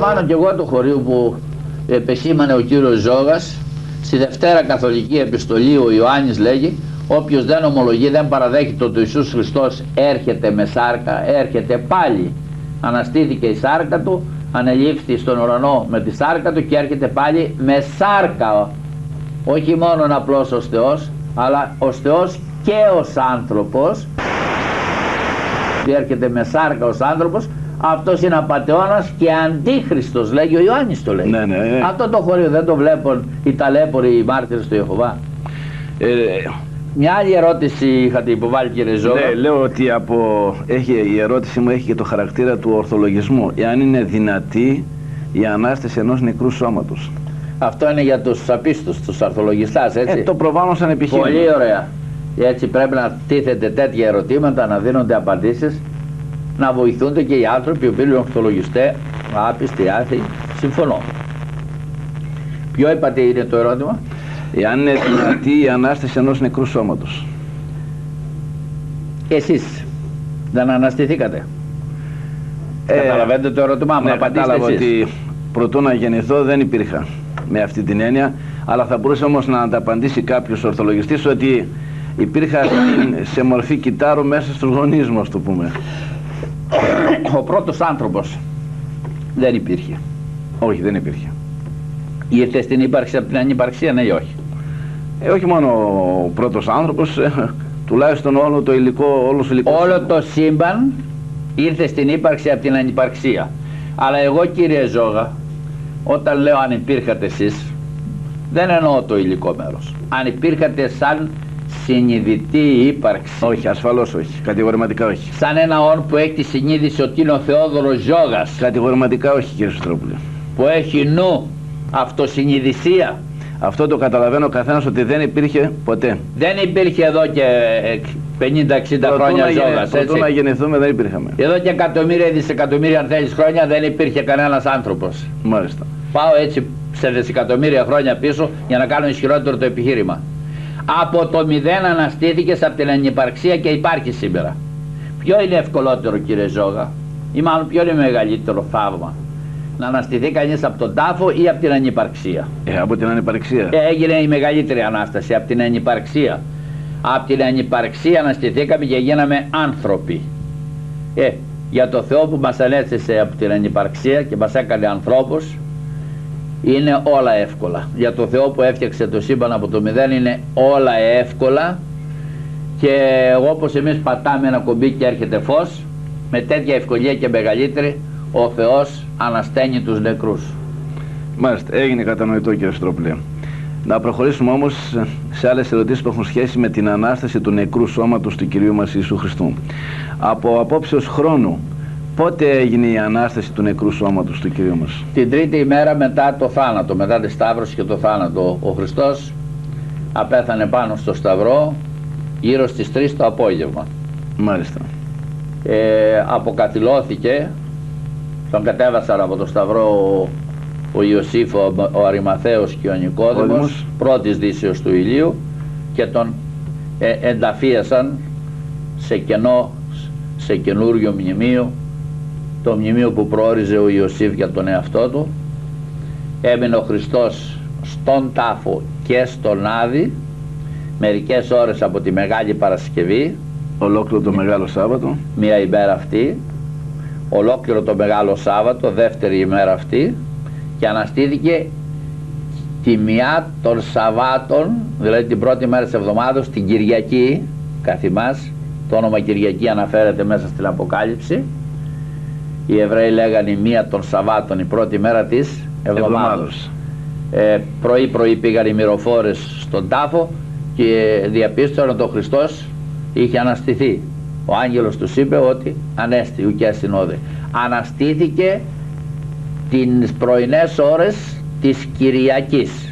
επισημάνω και εγώ το χωρίο που επεσήμανε ο κύριος Ζώγας. Στη Δευτέρα Καθολική Επιστολή ο Ιωάννης λέγει: όποιος δεν ομολογεί, δεν παραδέχεται ότι ο Ιησούς Χριστός έρχεται με σάρκα, έρχεται πάλι. Αναστήθηκε η σάρκα του, ανελήφθη στον ουρανό με τη σάρκα του και έρχεται πάλι με σάρκα. Όχι μόνο απλώς ως Θεός, αλλά ως Θεός και ως άνθρωπος. Έρχεται με σάρκα ως άνθρωπος. Αυτός είναι απατεώνας και αντίχριστος, λέγει ο Ιωάννης, το λέει. Ναι. Αυτό το χωρίο δεν το βλέπουν οι ταλέποροι, οι μάρτυρες του Ιεχωβά. Μια άλλη ερώτηση είχατε υποβάλει, κύριε Ζώγα. Ναι, λέω ότι η ερώτηση μου έχει και το χαρακτήρα του ορθολογισμού. Εάν είναι δυνατή η Ανάσταση ενός νεκρού σώματος. Αυτό είναι για τους απίστους, τους αρθολογιστάς, έτσι. Το προβάλλω σαν επιχείρημα. Πολύ ωραία. Έτσι πρέπει να τίθεται τέτοια ερωτήματα, να δίνονται απαντήσεις, να βοηθούνται και οι άνθρωποι οι οποίοι είναι ορθολογιστές, άπιστοι, άθεοι. Συμφωνώ. Ποιο είπατε είναι το ερώτημα? Εάν είναι δυνατή η Ανάσταση ενός νεκρού σώματος. Εσείς δεν αναστηθήκατε? Καταλαβαίνετε το ερώτημά μου? Ναι, να απαντήσετε κατάλαβα εσείς. ότι προτού να γεννηθώ δεν υπήρχα με αυτή την έννοια, αλλά θα μπορούσε όμως να ανταπαντήσει κάποιος ορθολογιστής ότι υπήρχα σε μορφή κυτάρου μέσα στους γονείς μου, ας το πούμε. Ο πρώτος άνθρωπος δεν υπήρχε. Όχι, δεν υπήρχε. Ήρθε στην ύπαρξη από την ανυπαρξία, ναι ή όχι? Όχι μόνο ο πρώτος άνθρωπος, τουλάχιστον όλο το υλικό, όλο το σύμπαν ήρθε στην ύπαρξη από την ανυπαρξία. Αλλά εγώ, κύριε Ζώγα, όταν λέω αν υπήρχατε εσείς, δεν εννοώ το υλικό μέρος. Αν υπήρχατε σαν συνειδητή ύπαρξη. Όχι, ασφαλώς όχι. Κατηγορηματικά όχι. Σαν ένα όν που έχει τη συνείδηση ότι είναι ο Θεόδωρος Ζώγας. Κατηγορηματικά όχι, κύριε Σωτηρόπουλε. Που έχει νου, αυτοσυνειδησία. Αυτό το καταλαβαίνω ο καθένας ότι δεν υπήρχε ποτέ. Δεν υπήρχε εδώ και 50-60 χρόνια Ζώγας, έτσι. Πρωτού να γεννηθούμε δεν υπήρχαμε. Εδώ και εκατομμύρια, δισεκατομμύρια αν θέλεις χρόνια δεν υπήρχε κανένας άνθρωπος. Μάλιστα. Πάω έτσι σε δισεκατομμύρια χρόνια πίσω για να κάνω ισχυρότερο το επιχείρημα. Από το μηδέν αναστήθηκες από την ανυπαρξία και υπάρχει σήμερα. Ποιο είναι ευκολότερο, κύριε Ζώγα, ή μάλλον ποιο είναι μεγαλύτερο θαύμα? Να αναστηθεί κανείς από τον τάφο ή από την ανυπαρξία? Από την ανυπαρξία. Έγινε η μεγαλύτερη Ανάσταση από την ανυπαρξία. Από την ανυπαρξία αναστηθήκαμε και γίναμε άνθρωποι. Για το Θεό που μας ανέστησε από την ανυπαρξία και μας έκανε ανθρώπους, είναι όλα εύκολα. Για το Θεό που έφτιαξε το σύμπαν από το μηδέν είναι όλα εύκολα. Και όπως εμείς πατάμε ένα κουμπί και έρχεται φως, με τέτοια ευκολία και μεγαλύτερη ο Θεός ανασταίνει τους νεκρούς. Μάλιστα, έγινε κατανοητό, κύριε Στρόπουλε. Να προχωρήσουμε όμως σε άλλες ερωτήσεις που έχουν σχέση με την Ανάσταση του νεκρού σώματος του Κυρίου μας Ιησού Χριστού. Από απόψεως χρόνου, πότε έγινε η Ανάσταση του νεκρού σώματος του Κυρίου μας? Την τρίτη ημέρα μετά το θάνατο, μετά τη Σταύρωση και το θάνατο. Ο Χριστός απέθανε πάνω στο Σταυρό γύρω στις 3 το απόγευμα. Μάλιστα. Αποκαθιλώθηκε, τον κατέβασαν από το Σταυρό ο Ιωσήφ, ο Αριμαθαίος και ο Νικόδημος, πρώτης δύσεως του ηλίου, και τον ενταφίασαν σε καινούριο μνημείο, το μνημείο που προόριζε ο Ιωσήφ για τον εαυτό του. Έμεινε ο Χριστός στον τάφο και στον Άδη μερικές ώρες από τη Μεγάλη Παρασκευή, ολόκληρο το Μεγάλο Σάββατο, μία ημέρα αυτή, ολόκληρο το Μεγάλο Σάββατο, δεύτερη ημέρα αυτή, και αναστήθηκε τη μία των Σαββάτων, δηλαδή την πρώτη μέρα της εβδομάδας, την Κυριακή, καθημάς. Το όνομα Κυριακή αναφέρεται μέσα στην Αποκάλυψη. Οι Εβραίοι λέγανε η μία των Σαββάτων, η πρώτη μέρα της εβδομάδος. Πρωί πήγαν οι μυροφόρες στον τάφο και διαπίστωσαν ότι ο Χριστός είχε αναστηθεί. Ο άγγελος τους είπε ότι ανέστη ουκιά συνόδε. Αναστήθηκε τις πρωινές ώρες της Κυριακής.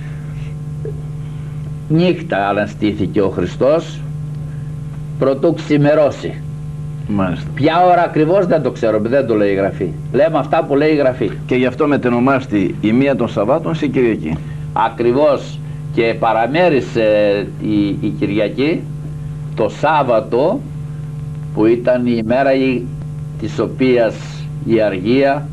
Νύχτα αναστήθηκε ο Χριστός, προτού ξημερώσει. Μάλιστα. Ποια ώρα ακριβώς δεν το ξέρω, δεν το λέει η Γραφή. Λέμε αυτά που λέει η Γραφή. Και γι' αυτό μετενομάστη η μία των Σαββάτων σε Κυριακή. Ακριβώς, και παραμέρισε η Κυριακή το Σάββατο, που ήταν η ημέρα της οποίας η αργία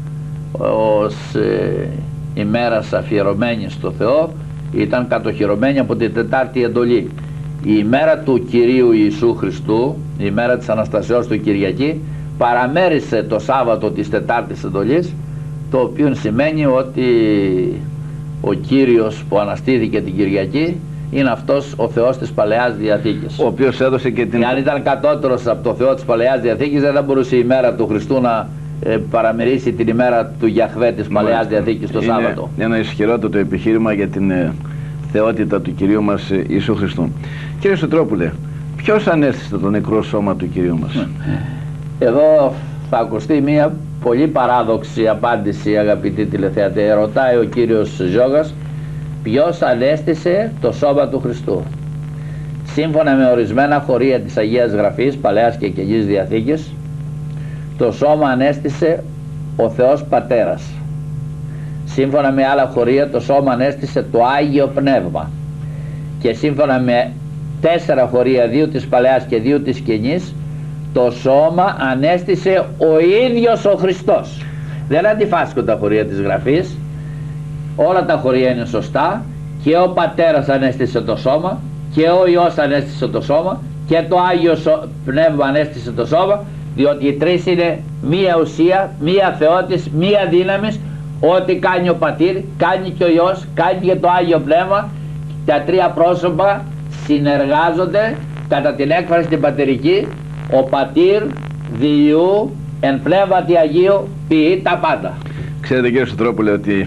ως ημέρας αφιερωμένη στο Θεό, ήταν κατοχυρωμένη από την Τετάρτη εντολή. Η ημέρα του Κυρίου Ιησού Χριστού, η ημέρα της Αναστασιός του Κυριακή, παραμέρισε το Σάββατο της Τετάρτης εντολής, το οποίο σημαίνει ότι ο Κύριος που αναστήθηκε την Κυριακή είναι αυτός ο Θεός της Παλαιάς Διαθήκης, ο οποίος έδωσε και την... Αν ήταν κατώτερος από το Θεό της Παλαιάς Διαθήκης, δεν θα μπορούσε η ημέρα του Χριστού να παραμερίσει την ημέρα του Γιαχβέ της Παλαιάς Διαθήκης το Σάββατο. Είναι ένα ισχυρότατο επιχείρημα για την θεότητα του Κυρίου μας Ιησού Χριστού. Κύριε Σωτρόπουλε, ποιος ανέστησε το νεκρό σώμα του Κυρίου μας? Εδώ θα ακουστεί μια πολύ παράδοξη απάντηση, αγαπητοί τηλεθεατές. Ρωτάει ο κύριος Ζώγας, ποιος ανέστησε το σώμα του Χριστού? Σύμφωνα με ορισμένα χωρία της Αγίας Γραφής, Παλαιάς και Καινής Διαθήκης, το σώμα ανέστησε ο Θεός Πατέρας. Σύμφωνα με άλλα χωρία, το σώμα ανέστησε το Άγιο Πνεύμα. Και σύμφωνα με 4 χωρία, 2 της Παλαιάς και 2 της Καινής, το σώμα ανέστησε ο ίδιος ο Χριστός. Δεν αντιφάσκουν τα χωρία της Γραφής, όλα τα χωρία είναι σωστά. Και ο Πατέρας ανέστησε το σώμα, και ο Υιός ανέστησε το σώμα, και το Άγιο Πνεύμα ανέστησε το σώμα, διότι οι τρεις είναι μία ουσία, μία θεότης, μία δύναμης. Ό,τι κάνει ο Πατήρ, κάνει και ο Υιός, κάνει και το Άγιο Πνεύμα. Τα τρία πρόσωπα συνεργάζονται κατά την έκφραση την πατερική. Ο Πατήρ διού εν πνεύματι Αγίου ποιεί τα πάντα. Ξέρετε κύριε Σωτρόπουλε ότι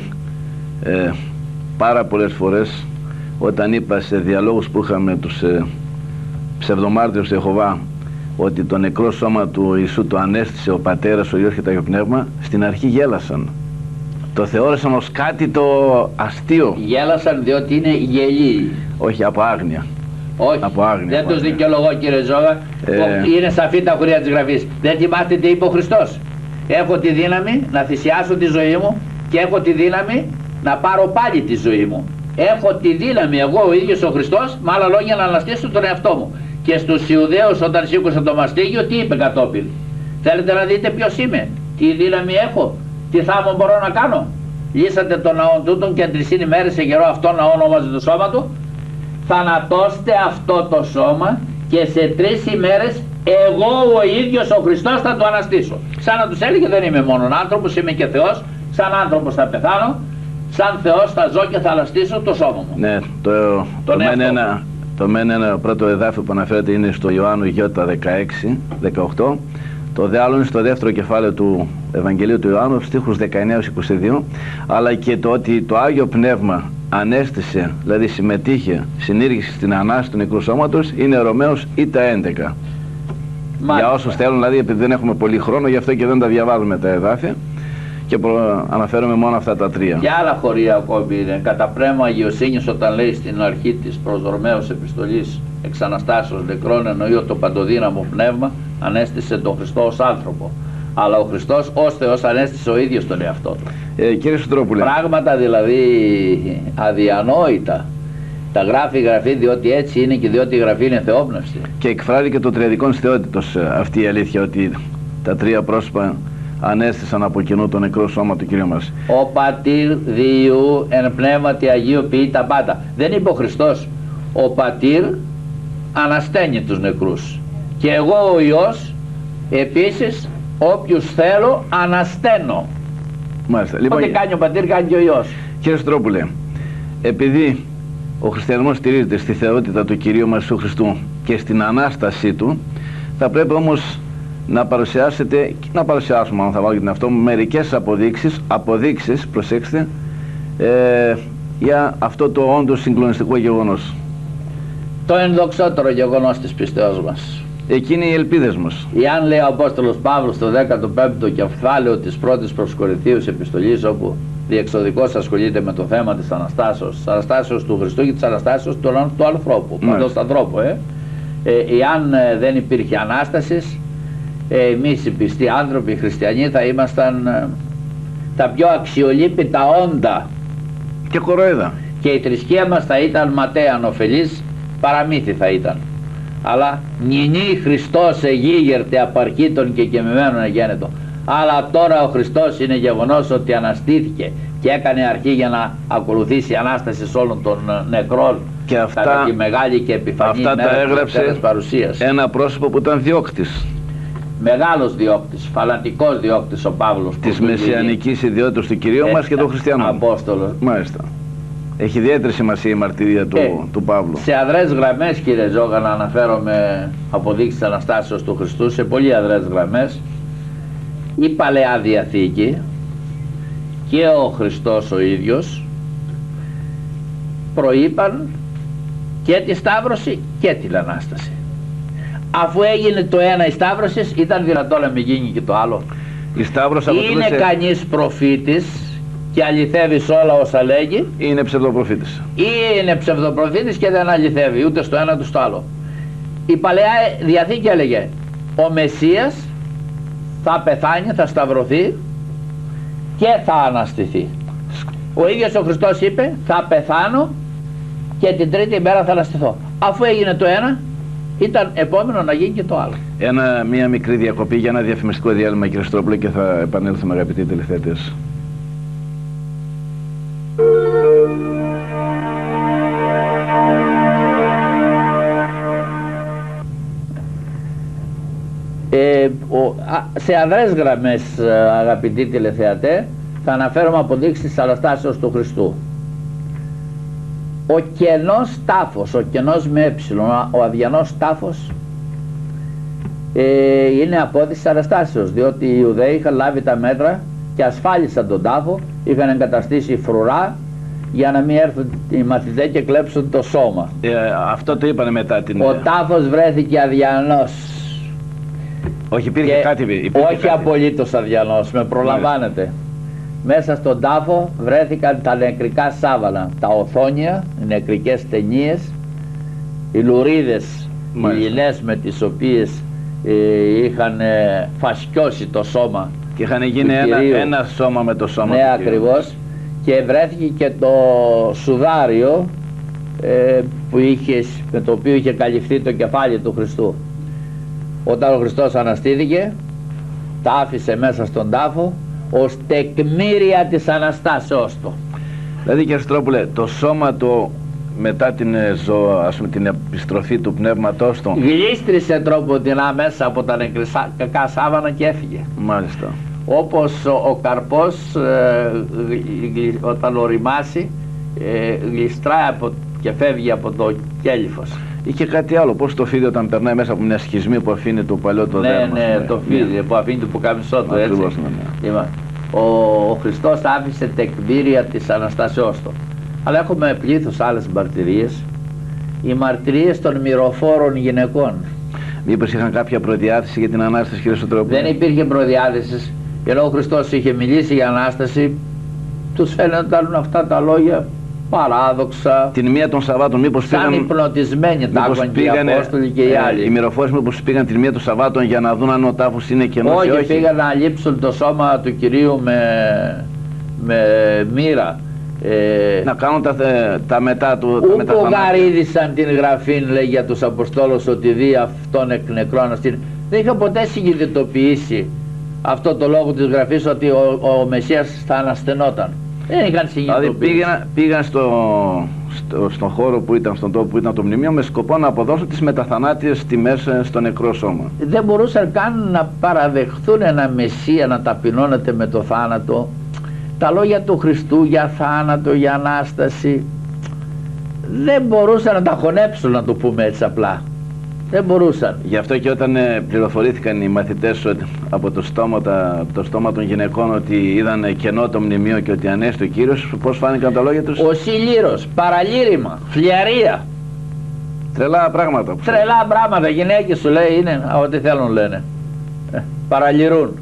πάρα πολλές φορές όταν είπα σε διαλόγους που είχαμε τους ψευδομάρτυρους του Ιεχωβά ότι το νεκρό σώμα του Ιησού το ανέστησε ο Πατέρας, ο Υιός και το Άγιο Πνεύμα, στην αρχή γέλασαν. Το θεώρησαν ως κάτι το αστείο. Γέλασαν διότι είναι γελοί. Όχι, από άγνοια. Όχι, από άγνοια, δεν τους δικαιολογώ κύριε Ζώγα. Είναι σαφή τα χωρία της Γραφής. Δεν θυμάστε τι είπε ο Χριστός? Έχω τη δύναμη να θυσιάσω τη ζωή μου και έχω τη δύναμη να πάρω πάλι τη ζωή μου. Έχω τη δύναμη εγώ ο ίδιος ο Χριστός, με άλλα λόγια, να αναστήσω τον εαυτό μου. Και στους Ιουδαίους όταν σήκωσε το μαστίγιο, τι είπε κατόπιν? Θέλετε να δείτε ποιος είμαι, τι δύναμη έχω, τι θαύμα μπορώ να κάνω? Λύσατε τον ναό τούτον και 3 ημέρες σε καιρό αυτό ναό ονόμαζε το σώμα του. Θανατώστε αυτό το σώμα και σε 3 ημέρες εγώ ο ίδιος ο Χριστός θα το αναστήσω. Σαν να τους έλεγε, δεν είμαι μόνο άνθρωπος, είμαι και Θεός. Σαν άνθρωπος θα πεθάνω, σαν Θεός θα ζω και θα αναστήσω το σώμα μου. Ναι, το μεν πρώτο εδάφιο που αναφέρεται είναι στο Ιωάννου Γιώτα 16-18. Το δε άλλο είναι στο δεύτερο κεφάλαιο του Ευαγγελίου του Ιωάννου, στίχους 19-22, αλλά και το ότι το Άγιο Πνεύμα ανέστησε, δηλαδή συμμετείχε, συνήργησε στην Ανάσταση του νεκρού σώματος, είναι Ρωμαίος Ήτα 11. Για όσους θέλουν, δηλαδή, επειδή δεν έχουμε πολύ χρόνο, γι' αυτό και δεν τα διαβάζουμε τα εδάφια και αναφέρομαι μόνο αυτά τα 3. Και άλλα χωρία ακόμη είναι. Κατά πνεύμα αγιοσύνης, όταν λέει στην αρχή της προς Ρωμαίους επιστολής εξ Αναστάσεως νεκρών, εννοεί ότι το παντοδύναμο πνεύμα ανέστησε τον Χριστό ως άνθρωπο. Αλλά ο Χριστός ως Θεός ανέστησε ο ίδιος τον εαυτό του. Κύριε Σωτρόπουλε, πράγματα δηλαδή αδιανόητα. Τα γράφει η Γραφή διότι έτσι είναι και διότι η Γραφή είναι θεόπνευστη. Και εκφράζει και το τριαδικών θεότητος αυτή η αλήθεια, ότι τα 3 πρόσωπα ανέστησαν από κοινού το νεκρό σώμα του Κυρίου μας. Ο Πατήρ διού εν πνεύματι Αγίου ποιεί τα πάντα. Δεν είπε ο Χριστός ο Πατήρ ανασταίνει τους νεκρούς και εγώ ο Υιός επίσης όποιους θέλω ανασταίνω. Μάλιστα. Ό,τι κάνει ο Πατήρ κάνει και ο Υιός. Κύριε Στρόπουλε, επειδή ο χριστιανισμός στηρίζεται στη θεότητα του Κυρίου μας Ιησού Χριστού και στην Ανάστασή Του, θα πρέπει όμως να παρουσιάσετε, να παρουσιάσουμε, αν θα βάλω και την αυτό, μερικές αποδείξεις, προσέξτε, για αυτό το όντως συγκλονιστικό γεγονός. Το ενδοξότερο γεγονός της πιστεώς μας. Εκείνοι οι ελπίδες μας. Εάν λέει ο Απόστολος Παύλος στο 15ο κεφάλαιο της πρώτης προς Κορινθίους επιστολής, όπου διεξοδικώς ασχολείται με το θέμα της Αναστάσεως του Χριστού και της Αναστάσεως του ανθρώπου, παντός ανθρώπου. Εάν δεν υπήρχε Ανάστασης, εμείς οι πιστοί άνθρωποι, οι χριστιανοί, θα ήμασταν τα πιο αξιολύπητα όντα και κοροϊδά. Και η θρησκεία μας θα ήταν ματέα ανοφελής, παραμύθι θα ήταν. Αλλά νηνή Χριστός εγίγερτε απαρχήτων και καιμημένων εγένετο. Αλλά τώρα ο Χριστός είναι γεγονός ότι αναστήθηκε και έκανε αρχή για να ακολουθήσει η Ανάσταση όλων των νεκρών και αυτά, κατά τη μεγάλη και επιφανή αυτά μέρα τα έγραψε παρουσίας. Ένα πρόσωπο που ήταν διώκτης. Μεγάλος διώκτης, φανατικός διώκτης ο Παύλος. Της μεσιανικής ιδιότητας του Κυρίου μας και των χριστιανών. Απόστολος. Μάλιστα. Έχει ιδιαίτερη σημασία η μαρτυρία του Παύλου. Σε αδρές γραμμές, κύριε Ζόγα, να αναφέρομαι αποδείξεις της Αναστάσεως του Χριστού, σε πολύ αδρές γραμμές, η Παλαιά Διαθήκη και ο Χριστός ο ίδιος προείπαν και τη Σταύρωση και την Ανάσταση. Αφού έγινε το ένα η Σταύρωση, ήταν δυνατό να μην γίνει και το άλλο? Η Σταύρος είναι κανείς προφήτης και αληθεύει σε όλα όσα λέγει, ή είναι ψευδοπροφήτης? Ή είναι ψευδοπροφήτης και δεν αληθεύει ούτε στο ένα ούτε στο άλλο. Η Παλαιά Διαθήκη έλεγε ο Μεσσίας θα πεθάνει, θα σταυρωθεί και θα αναστηθεί. Ο ίδιος ο Χριστός είπε θα πεθάνω και την τρίτη μέρα θα αναστηθώ. Αφού έγινε το ένα, ήταν επόμενο να γίνει και το άλλο. Μία μικρή διακοπή για ένα διαφημιστικό διάλειμμα, κύριε Στρόπουλε, και θα επανέλθουμε, αγαπητοί τηλεθεατές. Σε αδρές γραμμές, αγαπητοί τηλεθεατέ, θα αναφέρομαι αποδείξεις της Αναστάσεως του Χριστού. Ο κενός τάφος, ο κενός με έψιλον, ο αδιανός τάφος, είναι απόδειξη της Αναστάσεως, διότι οι Ιουδαίοι είχαν λάβει τα μέτρα και ασφάλισαν τον τάφο, είχαν εγκαταστήσει φρουρά για να μην έρθουν οι μαθητές και κλέψουν το σώμα. Αυτό το είπανε μετά την... Ο τάφος βρέθηκε αδιανός. Όχι, υπήρχε κάτι. Όχι απολύτως αδιανός, με προλαμβάνετε. Μέσα στον τάφο βρέθηκαν τα νεκρικά σάβανα, τα οθόνια, οι νεκρικές ταινίες, οι λουρίδες, οι λινές με τις οποίες είχαν φασκιώσει το σώμα. Και είχαν γίνει ένα σώμα με το σώμα. Ναι, ακριβώς. Και βρέθηκε και το σουδάριο με το οποίο είχε καλυφθεί το κεφάλι του Χριστού. Όταν ο Χριστός αναστήθηκε, τα άφησε μέσα στον τάφο ως τεκμήρια της Αναστάσεώς του. Δηλαδή, κύριε Στρόπουλε, το σώμα του μετά την την επιστροφή του πνεύματός του γλίστρισε τρόποντινά μέσα από τα νεκρικά σάβανα και έφυγε. Μάλιστα. Όπως ο καρπός όταν οριμάσει γλιστράει και φεύγει από το κέλυφος. Είχε κάτι άλλο, πώς το φίδι όταν περνάει μέσα από μια σχισμή που αφήνει το παλιό το δέρμα. Ναι, το φίδι που αφήνει το πουκάμισό του, έτσι. Ναι. Ο Χριστός άφησε τεκμήρια της Αναστάσεώς του. Αλλά έχουμε πλήθος άλλες μαρτυρίες. Οι μαρτυρίες των μυροφόρων γυναικών. Μήπως είχαν κάποια προδιάθεση για την Ανάσταση, κύριε Στρόπουλε? Δεν υπήρχε προδιάθεση. Ενώ ο Χριστός είχε μιλήσει για Ανάσταση, τους φαίνονταν αυτά τα λόγια παράδοξα. Την μία των Σαββάτων, μήπως σαν υπνοτισμένοι τα άκουγαν και οι Απόστολοι και οι άλλοι. Οι μυροφόρες μήπως πήγαν την μία των Σαββάτων για να δουν αν ο τάφος είναι κενός? Όχι, πήγαν να λείψουν το σώμα του Κυρίου με μοίρα. Να κάνουν τα μετά του. Ούκο γαρίδισαν την γραφήν, λέει, για τους Αποστόλους ότι δει αυτόν εκ νεκρών. Δεν είχα ποτέ συνειδητοποιήσει αυτό το λόγο της γραφής ότι ο Μεσσίας θα αναστενόταν. Δεν είχαν συνειδητοποιήσει. Δηλαδή πήγαν στον χώρο που ήταν, στον τόπο που ήταν το μνημείο, με σκοπό να αποδώσουν τις μεταθανάτιες τιμές στο νεκρό σώμα. Δεν μπορούσαν καν να παραδεχθούν ένα Μεσσία να ταπεινώνεται με το θάνατο. Τα λόγια του Χριστού για θάνατο, για Ανάσταση, δεν μπορούσαν να τα χωνέψουν, να το πούμε έτσι απλά. Δεν μπορούσαν. Γι' αυτό και όταν πληροφορήθηκαν οι μαθητές από το στόμα των γυναικών ότι είδαν κενό το μνημείο και ότι ανέστη ο Κύριος, πώς φάνηκαν τα λόγια τους? Ο Σιλήρος, παραλήρημα, φλιαρία. Τρελά πράγματα. Τρελά πράγματα. Γυναίκες σου λέει είναι ό,τι θέλουν λένε. Παραλυρούν.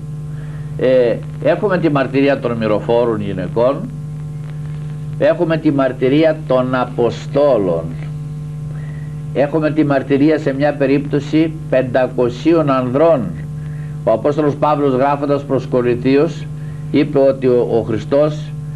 Έχουμε τη μαρτυρία των μυροφόρων γυναικών, έχουμε τη μαρτυρία των Αποστόλων, έχουμε τη μαρτυρία σε μια περίπτωση 500 ανδρών. Ο Απόστολος Παύλος, γράφοντας προς Κορινθίους, είπε ότι ο Χριστός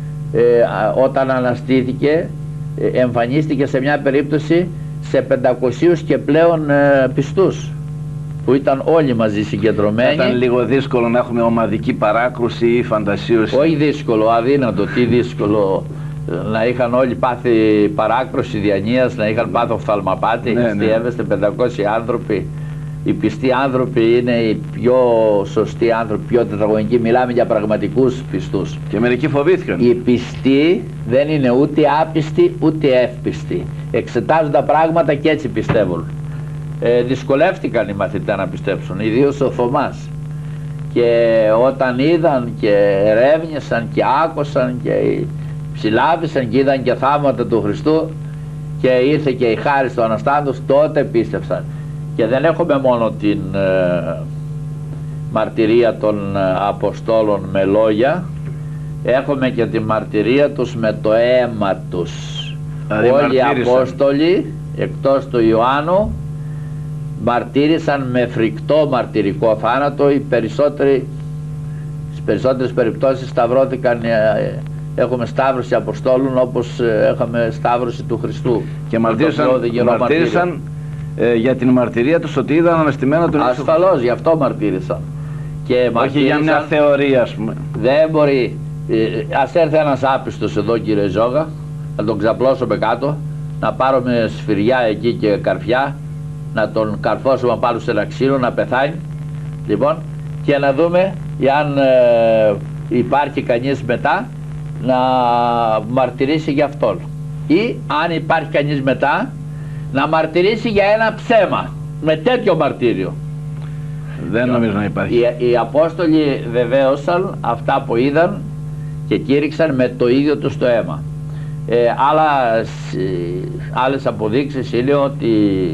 όταν αναστήθηκε εμφανίστηκε σε μια περίπτωση σε 500 και πλέον πιστούς. που ήταν όλοι μαζί συγκεντρωμένοι. Ήταν λίγο δύσκολο να έχουμε ομαδική παράκρουση ή φαντασίωση. Όχι δύσκολο, αδύνατο, τι δύσκολο. Να είχαν όλοι πάθει παράκρουση διανοίας, να είχαν πάθει οφθαλμαπάτη, αστείευεστε 500 άνθρωποι. Οι πιστοί άνθρωποι είναι οι πιο σωστοί άνθρωποι, πιο τετραγωνικοί. Μιλάμε για πραγματικούς πιστούς. Και μερικοί φοβήθηκαν. Οι πιστοί δεν είναι ούτε άπιστοι ούτε εύπιστοι. Εξετάζουν τα πράγματα και έτσι πιστεύουν. Δυσκολεύτηκαν οι μαθητές να πιστέψουν, ιδίως ο Θωμάς. Και όταν είδαν και ερεύνησαν και άκουσαν και ψηλάβησαν και είδαν και θαύματα του Χριστού και ήρθε και η χάρη του Αναστάντος, τότε πίστευσαν. Και δεν έχουμε μόνο την μαρτυρία των Αποστόλων με λόγια, έχουμε και τη μαρτυρία τους με το αίμα τους. Όλοι οι Απόστολοι εκτός του Ιωάννου μαρτύρησαν με φρικτό μαρτυρικό θάνατο. Οι περισσότεροι, στις περισσότερες περιπτώσεις σταυρώθηκαν. Έχουμε σταύρωση Αποστόλων όπως είχαμε σταύρωση του Χριστού. Και μαρτύρησαν για την μαρτυρία τους ότι είδαν αναστημένα τον Ιησού. Ασφαλώς, γι' αυτό μαρτύρησαν. Και όχι για μια θεωρία, ας πούμε. Δεν μπορεί. Ας έρθει ένας άπιστος εδώ, κύριε Ζόγα, να τον ξαπλώσουμε κάτω, να πάρουμε σφυριά εκεί και καρφιά, να τον καρφώσουμε πάνω σε ένα ξύλο, να πεθάνει, λοιπόν, και να δούμε αν υπάρχει κανείς μετά να μαρτυρήσει για αυτόν, ή αν υπάρχει κανείς μετά να μαρτυρήσει για ένα ψέμα με τέτοιο μαρτύριο. Δεν νομίζω να υπάρχει. Οι Απόστολοι βεβαίωσαν αυτά που είδαν και κήρυξαν με το ίδιο τους το αίμα. Άλλες αποδείξεις είναι ότι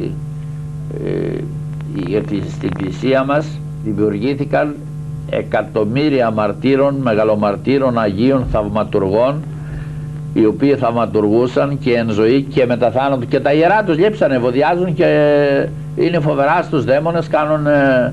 στην Εκκλησία μας δημιουργήθηκαν εκατομμύρια μαρτύρων, μεγαλομαρτύρων, Αγίων, θαυματουργών, οι οποίοι θαυματουργούσαν και εν ζωή και μετά θάνατο, και τα ιερά τους λείψανε, ευωδιάζουν και είναι φοβερά στους δαίμονες, κάνουν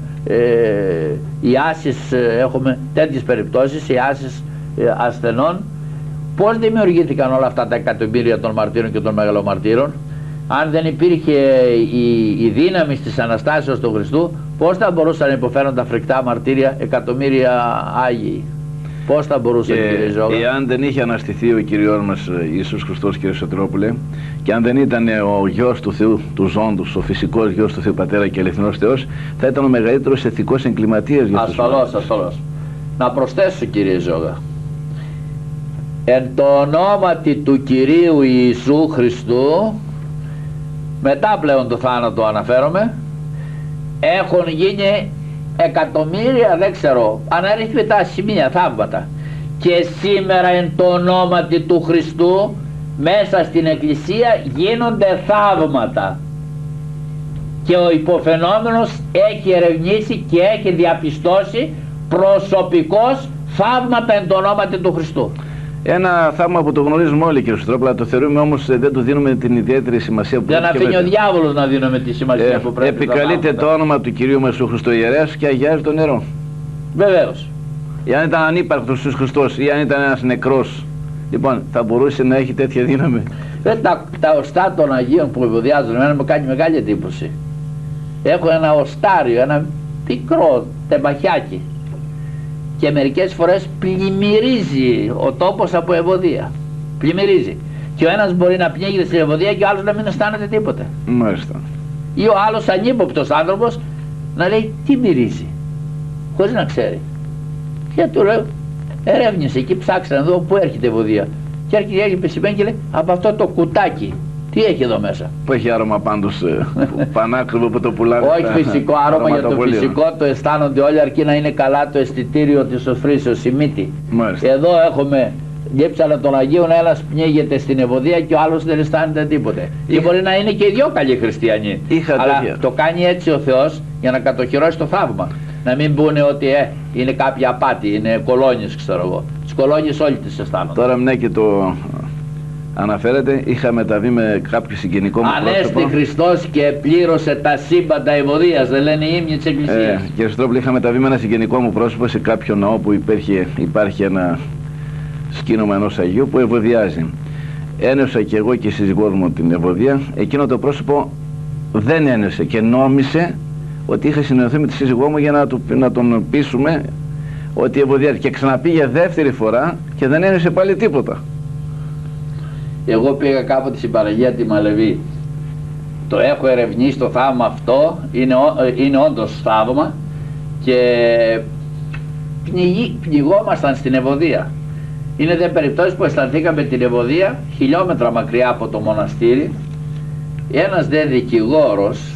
ιάσεις, έχουμε τέτοιες περιπτώσεις, ιάσεις ασθενών. Πώς δημιουργήθηκαν όλα αυτά τα εκατομμύρια των μαρτύρων και των μεγαλομαρτύρων? Αν δεν υπήρχε η δύναμη της Αναστάσεως του Χριστού, πώς θα μπορούσαν να υποφέρουν τα φρικτά μαρτύρια εκατομμύρια Άγιοι? Πώς θα μπορούσαν, κύριε Ζόγα? Εάν δεν είχε αναστηθεί ο Κυριός μας Ιησούς Χριστός, κύριε Σωτηρόπουλε, και αν δεν ήταν ο Γιος του Θεού, του Ζώντος, ο φυσικός Γιος του Θεού Πατέρα και αληθινός Θεός, θα ήταν ο μεγαλύτερος ηθικός εγκληματίας για τους ανθρώπους. Ασφαλώς. Να προσθέσω, κύριε Ζόγα, εν το ονόματι του Κυρίου Ιησού Χριστού, μετά πλέον το θάνατο αναφέρομαι, έχουν γίνει εκατομμύρια, δεν ξέρω, αναρρύθμιτα σημεία, θαύματα, και σήμερα εν το ονόματι του Χριστού μέσα στην Εκκλησία γίνονται θαύματα και ο υποφαινόμενος έχει ερευνήσει και έχει διαπιστώσει προσωπικώς θαύματα εν το ονόματι του Χριστού. Ένα θαύμα που το γνωρίζουμε όλοι, κύριε Σωτηρόπουλε, το θεωρούμε όμως δεν του δίνουμε την ιδιαίτερη σημασία που δεν αφήνει ο διάβολος να δίνουμε τη σημασία που πρέπει. Επικαλείται το όνομα του Κυρίου μας ο Χριστοϊερέας και αγιάζει το νερό. Βεβαίως. Ή αν ήταν ανύπαρκτος Ιησούς Χριστός ή αν ήταν ένας νεκρός, λοιπόν, θα μπορούσε να έχει τέτοια δύναμη? Τα οστά των Αγίων που ευωδιάζουν, εμένα μου κάνει μεγάλη εντύπωση. Έχω ένα οστάριο, ένα πικρό τεμπαχιάκι, και μερικές φορές πλημμυρίζει ο τόπος από ευωδία. Πλημμυρίζει. Και ο ένας μπορεί να πνίγεται στην ευωδία και ο άλλος να μην αισθάνεται τίποτε. Μάλιστα. Ή ο άλλος ανύποπτος άνθρωπος να λέει τι μυρίζει, χωρίς να ξέρει. Και του λέω, ερεύνησε εκεί, ψάξε να δω πού έρχεται η ευωδία. Και έρχεται η πεσημένη και λέει, από αυτό το κουτάκι. Τι έχει εδώ μέσα? Που έχει άρωμα πάντως πανάκριβο που το πουλάνε. Όχι φυσικό άρωμα, για το φυσικό το αισθάνονται όλοι, αρκεί να είναι καλά το αισθητήριο της οσφρίσεως, η μύτη. Μάλιστα. Εδώ έχουμε γέψανα των Αγίων, ένας πνίγεται στην ευωδία και ο άλλος δεν αισθάνεται τίποτε. Και μπορεί να είναι και οι δυο καλοί χριστιανοί. Αλλά το κάνει έτσι ο Θεός για να κατοχυρώσει το θαύμα. Να μην πούνε ότι είναι κάποια απάτη, είναι κολόνιες, ξέρω εγώ. Τις κολόνιες όλοι τις αισθάνονται. Τώρα μια και το αναφέρεται, είχα μεταβεί με κάποιο συγγενικό μου πρόσωπο. Ανέστη Χριστός και πλήρωσε τα σύμπαντα ευωδίας, δεν λένε οι ύμνοι της Εκκλησίας. Κύριε Στρόπουλε, είχα μεταβεί με ένα συγγενικό μου πρόσωπο σε κάποιο ναό που υπάρχει ένα σκήνομα ενός Αγίου που ευωδιάζει. Ένεωσα και εγώ και η σύζυγός μου την ευωδία. Εκείνο το πρόσωπο δεν ένεωσε και νόμισε ότι είχα συνεννοηθεί με τη σύζυγό μου για να τον πείσουμε ότι ευωδιάζει, και ξαναπήγε δεύτερη φορά και δεν ένιωσε πάλι τίποτα. Εγώ πήγα κάποτε στην Παναγία τη Μαλεβή. Το έχω ερευνήσει το θαύμα αυτό, είναι όντως θαύμα, και πνιγόμασταν στην Ευωδία. Είναι δε περιπτώσεις που αισθανθήκαμε την Ευωδία χιλιόμετρα μακριά από το μοναστήρι. Ένας δε δικηγόρος,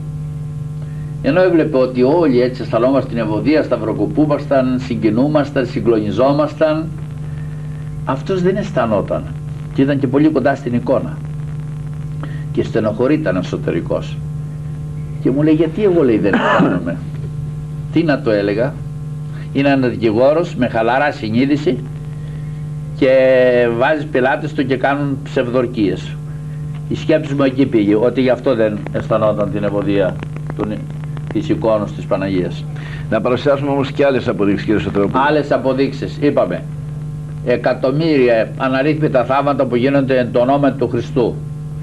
ενώ έβλεπε ότι όλοι έτσι αισθανόμαστε την Ευωδία, σταυροκοπούμασταν, συγκινούμασταν, συγκλονιζόμασταν, αυτός δεν αισθανόταν και ήταν και πολύ κοντά στην εικόνα και στενοχωρήταν εσωτερικός και μου λέει, γιατί εγώ, λέει, δεν αισθάνομαι? Τι να το έλεγα? Είναι ένας δικηγόρος με χαλαρά συνείδηση και βάζει πελάτες του και κάνουν ψευδορκίες. Η σκέψη μου εκεί πήγε, ότι γι' αυτό δεν αισθανόταν την ευωδία της εικόνας της Παναγίας. Να παρουσιάσουμε όμως και άλλες αποδείξεις, κύριε Σωτηρόπουλε. Άλλες αποδείξεις, είπαμε. Εκατομμύρια αναρρύθμιτα θαύματα που γίνονται εν το όνομα του Χριστού.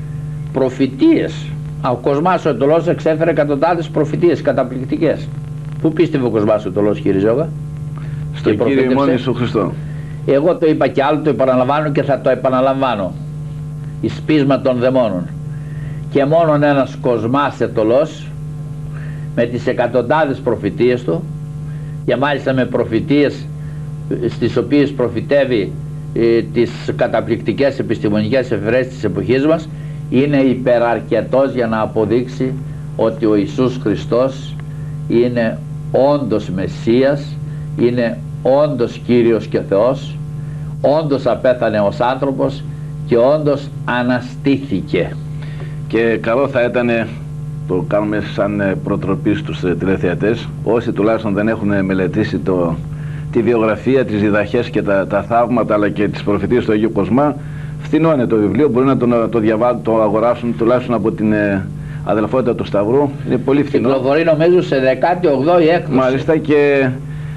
Προφητείες. Ο Κοσμάς ο Αιτωλός εξέφερε εκατοντάδες προφητείες καταπληκτικές. Πού πίστευε ο Κοσμάς ο Αιτωλός, κύριε Ζώγα? Στον Κύριο ημών Ιησού Χριστό. Εγώ το είπα και άλλο, το επαναλαμβάνω και θα το επαναλαμβάνω. Η σπίσμα των δαιμόνων. Και μόνον ένας Κοσμάς Αιτωλός με τις εκατοντάδες προφητείες του, και μάλιστα με προφητείες στις οποίες προφητεύει τις καταπληκτικές επιστημονικές εφευρέσεις της εποχής μας, είναι υπεραρκετός για να αποδείξει ότι ο Ιησούς Χριστός είναι όντως Μεσσίας, είναι όντως Κύριος και Θεός, όντως απέθανε ως άνθρωπος και όντως αναστήθηκε. Και καλό θα ήταν, το κάνουμε σαν προτροπή στους τηλεθεατές, όσοι τουλάχιστον δεν έχουν μελετήσει τη βιογραφία, τις διδαχές και τα θαύματα αλλά και τις προφητείες του Αγίου Κοσμά, φθηνό είναι το βιβλίο, μπορεί να το αγοράσουν τουλάχιστον από την αδελφότητα του Σταυρού, είναι πολύ φθηνό. Κυκλοφορεί νομίζω σε 18η έκδοση. Μάλιστα, και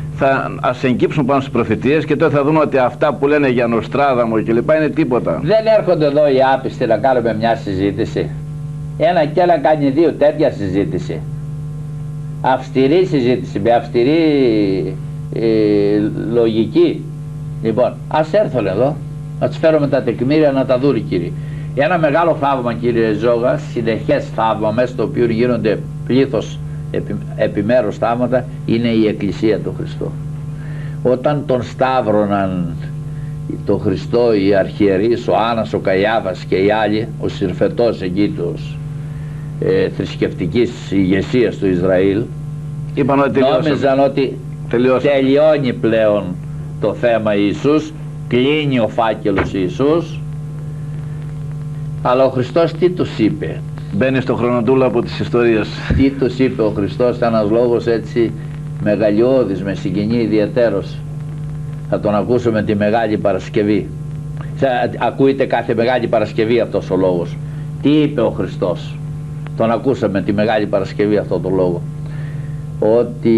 ας εγκύψουν πάνω στις προφητείες και τότε θα δουν ότι αυτά που λένε για Νοστράδαμο και λοιπά είναι τίποτα. Δεν έρχονται εδώ οι άπιστοι να κάνουμε μια συζήτηση? Ένα και άλλα κάνει δύο τέτοια συζήτηση. Αυστηρή συζήτηση, με αυστηρή λογική. Λοιπόν, ας έρθουν εδώ, να τους φέρουμε τα τεκμήρια να τα δουν, κύριοι. Ένα μεγάλο θαύμα, κύριε Ζώγα, συνεχές θαύμα, μέσα στο οποίο γίνονται πλήθος επιμέρους θαύματα, είναι η Εκκλησία του Χριστού. Όταν τον σταύρωναν τον Χριστό οι αρχιερείς, ο Άννας, ο Καϊάφας και οι άλλοι, ο συρφετός εκεί τους θρησκευτικής ηγεσίας του Ισραήλ, νόμιζαν ότι τελειώνει πλέον το θέμα Ιησούς, κλείνει ο φάκελος Ιησούς, αλλά ο Χριστός τι τους είπε? Μπαίνει στο χρονοτούλαπο της ιστορίας. Τι τους είπε ο Χριστός? Ένας λόγος έτσι μεγαλειώδης, με συγκινεί ιδιαιτέρως. Θα τον ακούσουμε τη Μεγάλη Παρασκευή. Ακούεται κάθε Μεγάλη Παρασκευή αυτός ο λόγος. Τι είπε ο Χριστός? Τον ακούσαμε τη Μεγάλη Παρασκευή αυτό το λόγο. Ότι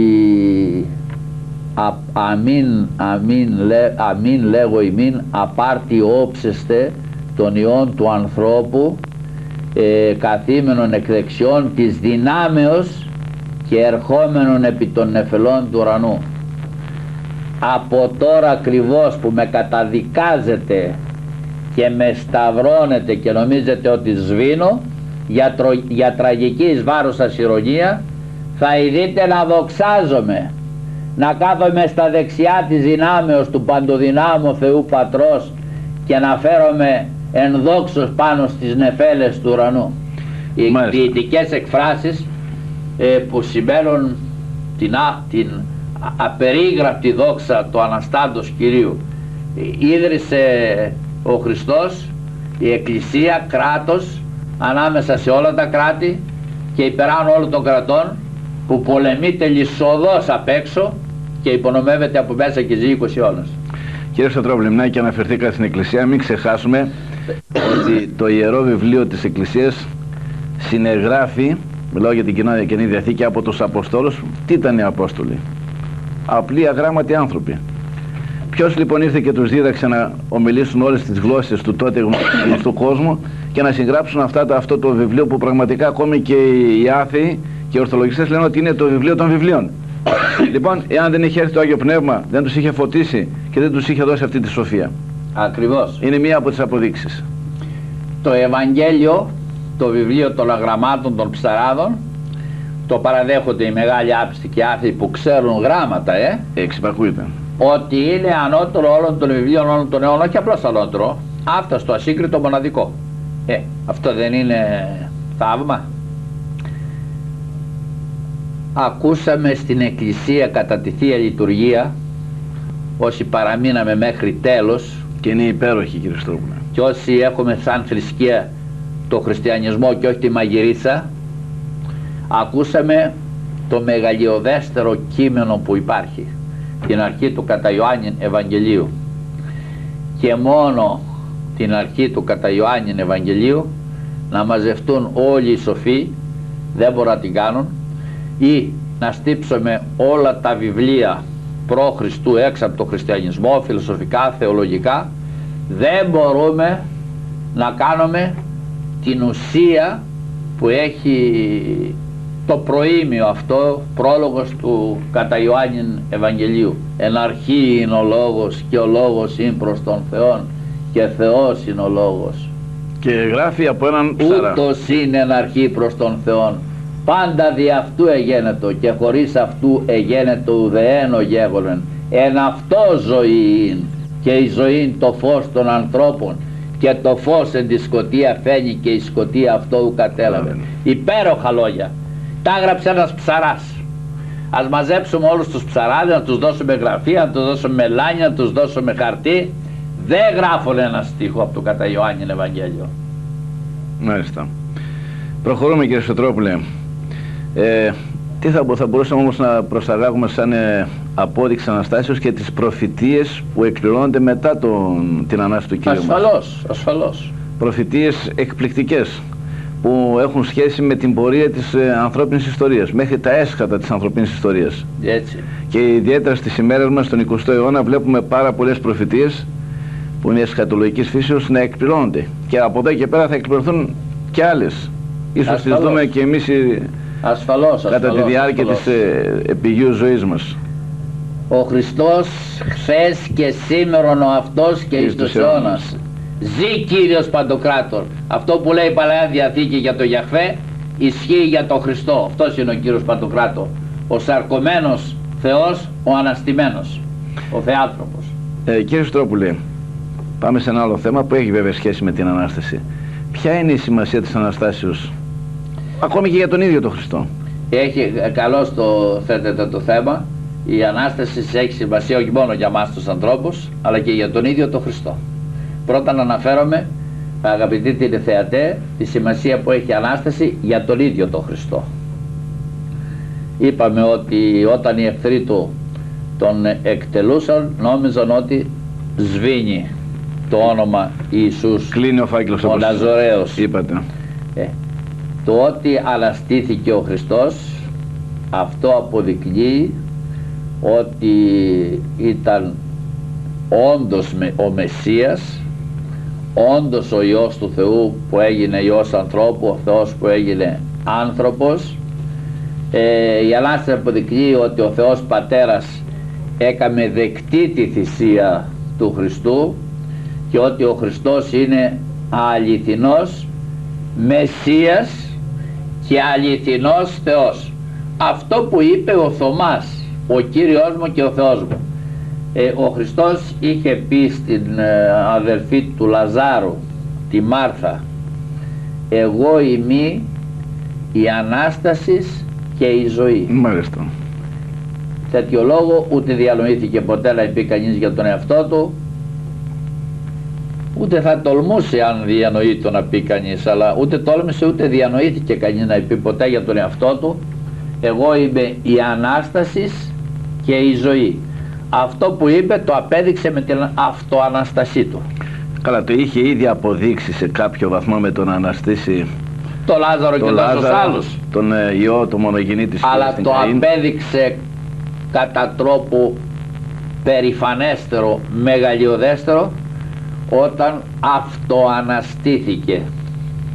αμήν λέγω ημίν, απάρτι όψεστε των ιών του ανθρώπου, καθήμενον εκ δεξιών της δυνάμεως και ερχόμενον επί των νεφελών του ουρανού. Από τώρα ακριβώς που με καταδικάζετε και με σταυρώνετε και νομίζετε ότι σβήνω για τραγική εις βάρος σας ηρωνία, θα ειδείτε να δοξάζομαι, να κάθομαι στα δεξιά της δυνάμεως του παντοδυνάμου Θεού Πατρός και να φέρομαι εν δόξος πάνω στις νεφέλες του ουρανού. Οι ποιητικές εκφράσεις που σημαίνουν την απερίγραπτη δόξα του Αναστάντος Κυρίου. Ίδρυσε ο Χριστός η Εκκλησία, κράτος ανάμεσα σε όλα τα κράτη και υπεράνω όλων των κρατών, που πολεμείται λυσοδός απ' έξω και υπονομεύεται από μέσα και ζει 20 αιώνες. Κύριε Σωτηρόπουλε, και αναφερθήκα στην Εκκλησία, μην ξεχάσουμε ότι το Ιερό Βιβλίο της Εκκλησίας συνεγράφει, μιλάω για την Καινή Διαθήκη, από τους Αποστόλους. Τι ήταν οι Απόστολοι? Απλοί αγράμματοι άνθρωποι. Ποιος λοιπόν ήρθε και τους δίδαξε να ομιλήσουν όλες τις γλώσσες του τότε γνωστού κόσμου και να συγγράψουν αυτό το βιβλίο, που πραγματικά ακόμη και οι άθεοι Και οι ορθολογιστές λένε ότι είναι το βιβλίο των βιβλίων. Λοιπόν, εάν δεν είχε έρθει το Άγιο Πνεύμα, δεν τους είχε φωτίσει και δεν τους είχε δώσει αυτή τη σοφία. Ακριβώς. Είναι μία από τις αποδείξεις. Το Ευαγγέλιο, το βιβλίο των αγραμμάτων των ψαράδων, το παραδέχονται οι μεγάλοι άπιστοι και άθεοι που ξέρουν γράμματα, Εξυπακούεται. ότι είναι ανώτερο όλων των βιβλίων όλων των αιώνων, όχι απλώς ανώτερο, άφταστο, ασύγκριτο, μοναδικό. Αυτό δεν είναι θαύμα? Ακούσαμε στην Εκκλησία κατά τη Θεία Λειτουργία, όσοι παραμείναμε μέχρι τέλος, Και είναι υπέροχη, κύριε Στρόπουλε. και όσοι έχουμε σαν θρησκεία το χριστιανισμό και όχι τη μαγειρίτσα, ακούσαμε το μεγαλειωδέστερο κείμενο που υπάρχει, την αρχή του κατά Ιωάννην Ευαγγελίου, και μόνο την αρχή του κατά Ιωάννην Ευαγγελίου να μαζευτούν όλοι οι σοφοί, δεν μπορούν να την κάνουν, ή να στύψουμε όλα τα βιβλία προ Χριστού έξω από το χριστιανισμό, φιλοσοφικά, θεολογικά, δεν μπορούμε να κάνουμε την ουσία που έχει το προήμιο αυτό, πρόλογος του κατά Ιωάννην Ευαγγελίου. Εν αρχή είναι ο Λόγος και ο Λόγος είναι προς τον Θεόν και Θεός είναι ο Λόγος. Και γράφει από έναν ψαρά. Ούτως είναι εν αρχή προς τον Θεόν. Πάντα δι' αυτού εγένετο και χωρίς αυτού εγένετο ουδέν ο γέγονεν. Εν αυτό ζωή είναι, και η ζωή είναι το φως των ανθρώπων, και το φως εν τη σκοτία φαίνει και η σκοτία αυτό ου κατέλαβε. Υπέροχα λόγια. Τα έγραψε ένας ψαράς. Ας μαζέψουμε όλους τους ψαράδες, να τους δώσουμε γραφεία, να τους δώσουμε μελάνια, να τους δώσουμε χαρτί. Δεν γράφουν ένα στίχο από το κατά Ιωάννην Ευαγγέλιο. Μάλιστα. Προχωρούμε, κύριε Σωτρόπουλε. Τι θα μπορούσαμε όμως να προσαγάγουμε σαν απόδειξη Αναστάσεως και τις προφητείες που εκπληρώνονται μετά την Ανάσταση του Κυρίου μας. Ασφαλώς. Προφητείες εκπληκτικές που έχουν σχέση με την πορεία της ανθρώπινης ιστορίας, μέχρι τα έσχατα της ανθρωπίνης ιστορίας. Έτσι. Και ιδιαίτερα στις ημέρες μας, στον 20ο αιώνα, βλέπουμε πάρα πολλές προφητείες που είναι εσχατολογικής φύσεως να εκπληρώνονται. Και από εδώ και πέρα θα εκπληρωθούν και άλλες. Ίσως τις δούμε και εμείς κατά τη διάρκεια της επιγείου ζωής μας. Ο Χριστός χθες και σήμερον ο αυτός και εις τους αιώνας. Ζει Κύριος Παντοκράτορ. Αυτό που λέει η Παλαιά Διαθήκη για το Γιαχβέ ισχύει για τον Χριστό. Αυτός είναι ο Κύριος Παντοκράτορ. Ο σαρκωμένος Θεός, ο αναστημένος, ο Θεάνθρωπος. Κύριε Στρόπουλε, πάμε σε ένα άλλο θέμα που έχει βέβαια σχέση με την Ανάσταση. Ποια είναι η σημασία της Αναστάσεως, ακόμη και για τον ίδιο τον Χριστό? Έχει, καλώς το θέτετε το θέμα. Η Ανάσταση έχει σημασία όχι μόνο για μας τους ανθρώπους, αλλά και για τον ίδιο τον Χριστό. Πρώτα να αναφέρομαι, αγαπητοί τηλεθεατέ, τη σημασία που έχει η Ανάσταση για τον ίδιο τον Χριστό. Είπαμε ότι όταν οι εχθροί του τον εκτελούσαν, νόμιζαν ότι σβήνει το όνομα Ιησούς, κλείνει ο φάκελος, ο Ναζωραίος. Είπατε. Το ότι αναστήθηκε ο Χριστός, αυτό αποδεικνύει ότι ήταν όντως ο Μεσσίας, όντως ο Υιός του Θεού που έγινε Υιός ανθρώπου, ο Θεός που έγινε άνθρωπος. Η Ανάσταση αποδεικνύει ότι ο Θεός Πατέρας έκαμε δεκτή τη θυσία του Χριστού και ότι ο Χριστός είναι αληθινός Μεσσίας και αληθινός Θεός. Αυτό που είπε ο Θωμάς, ο Κύριος μου και ο Θεός μου. Ο Χριστός είχε πει στην αδελφή του Λαζάρου, τη Μάρθα, εγώ είμαι η Ανάστασης και η ζωή. Μάλιστα. Τέτοιο λόγο ούτε διανοήθηκε ποτέ να πει κανείς για τον εαυτό του, ούτε θα τολμούσε αν διανοεί το να πει κανείς, αλλά ούτε τόλμησε ούτε διανοήθηκε κανείς να πει ποτέ για τον εαυτό του, εγώ είμαι η Ανάστασης και η ζωή. Αυτό που είπε το απέδειξε με την αυτοαναστασή του. Καλά, το είχε ήδη αποδείξει σε κάποιο βαθμό με τον αναστήσει το Λάζαρο και τόσους άλλους, τον Υιό, το μονογενή της, αλλά το απέδειξε κατά τρόπο περηφανέστερο, μεγαλειωδέστερο, όταν αυτοαναστήθηκε.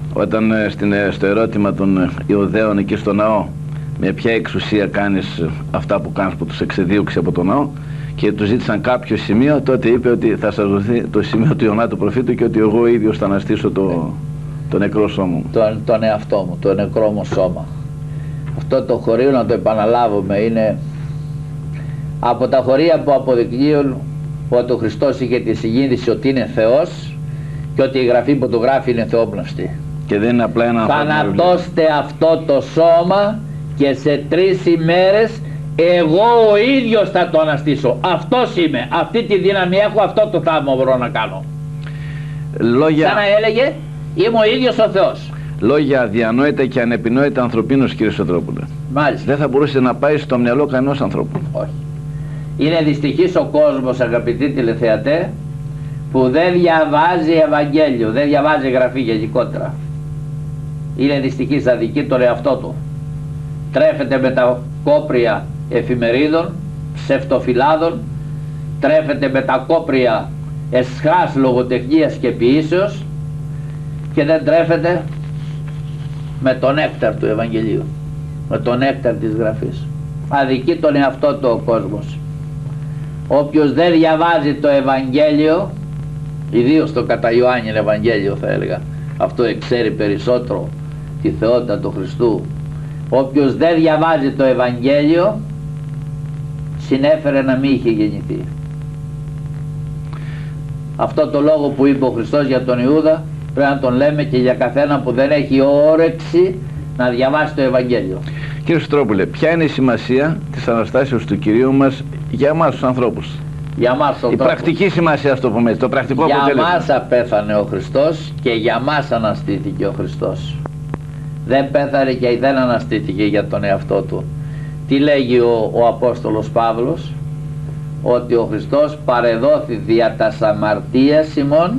όταν στο ερώτημα των Ιουδαίων εκεί στο ναό, με ποια εξουσία κάνεις αυτά που κάνεις που τους εξεδίωξε από το ναό, και του ζήτησαν κάποιο σημείο, τότε είπε ότι θα σας δοθεί το σημείο του Ιωνά του προφήτου και ότι εγώ ίδιος θα αναστήσω το νεκρό σώμα μου. Τον εαυτό μου, το νεκρό μου σώμα. Αυτό το χωρίο, να το επαναλάβουμε, είναι από τα χωρία που αποδεικνύουν ότι ο Χριστός είχε τη συνείδηση ότι είναι Θεός και ότι η γραφή που του γράφει είναι θεόπνευστη. Και δεν είναι απλά ένα ανθρώπινο. Θανατώστε αυτό το σώμα και σε 3 ημέρες εγώ ο ίδιος θα το αναστήσω. Αυτός είμαι, αυτή τη δύναμη έχω, αυτό το θαύμα μπορώ να κάνω. Λόγια... Σαν να έλεγε, είμαι ο ίδιος ο Θεός. Λόγια αδιανόητα και ανεπινόητα ανθρωπίνως, κύριε Σωτρόπουλε. Μάλιστα. Δεν θα μπορούσε να πάει στο μυαλό κανένας ανθρώπου. Όχι. Είναι δυστυχής ο κόσμος, αγαπητοί τηλεθεατέ, που δεν διαβάζει Ευαγγέλιο, δεν διαβάζει γραφή γενικότερα. Είναι δυστυχής, αδικεί τον εαυτό του. Τρέφεται με τα κόπρια εφημερίδων, ψευτοφυλάδων, τρέφεται με τα κόπρια εσχάς λογοτεχνίας και ποιήσεως και δεν τρέφεται με τον νέκταρ του Ευαγγελίου, με τον νέκταρ της γραφής. Αδικεί τον εαυτό του ο κόσμος. Όποιος δεν διαβάζει το Ευαγγέλιο, ιδίως το κατά Ιωάννην Ευαγγέλιο θα έλεγα, αυτό ξέρει περισσότερο τη θεότητα του Χριστού, όποιος δεν διαβάζει το Ευαγγέλιο συνέφερε να μην είχε γεννηθεί. Αυτό το λόγο που είπε ο Χριστός για τον Ιούδα πρέπει να τον λέμε και για καθένα που δεν έχει όρεξη να διαβάσει το Ευαγγέλιο. Κύριε Σωτρόπουλε, ποια είναι η σημασία της Αναστάσεως του Κυρίου μας για εμάς τους ανθρώπους? Για μας η πρακτική σημασία, ας το πούμε έτσι, το πρακτικό αποτέλεσμα. Για μας απέθανε ο Χριστός και για μας αναστήθηκε ο Χριστός. Δεν πέθανε και δεν αναστήθηκε για τον εαυτό του. Τι λέγει ο Απόστολος Παύλος? Ότι ο Χριστός παρεδόθη δια τας αμαρτίας ημών